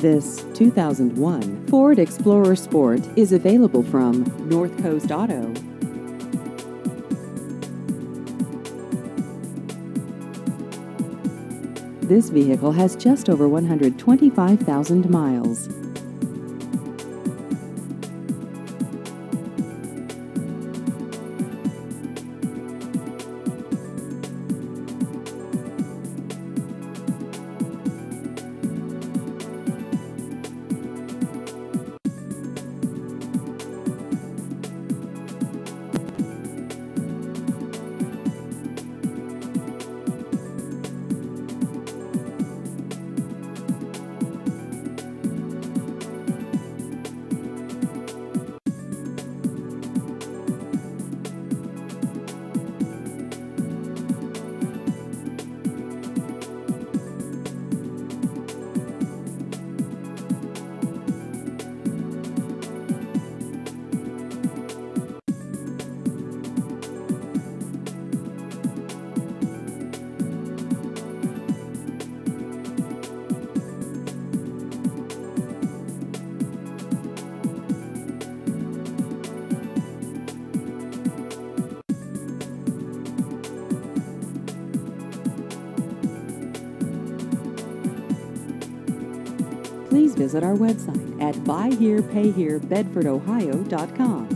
This 2001 Ford Explorer Sport is available from North Coast Auto. This vehicle has just over 125,000 miles. Please visit our website at buyherepayherebedfordohio.com.